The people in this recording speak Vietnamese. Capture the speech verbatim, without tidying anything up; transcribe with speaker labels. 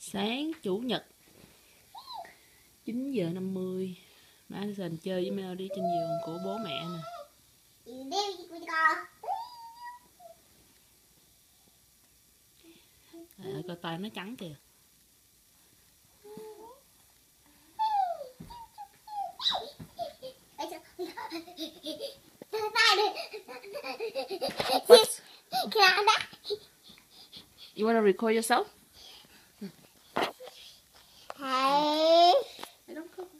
Speaker 1: Sáng Chủ nhật chín giờ năm mươi, Madison chơi với Melody trên giường của bố mẹ nè. À, coi tay nó trắng kìa. What? You wanna record yourself?
Speaker 2: Hey.
Speaker 1: I don't cook.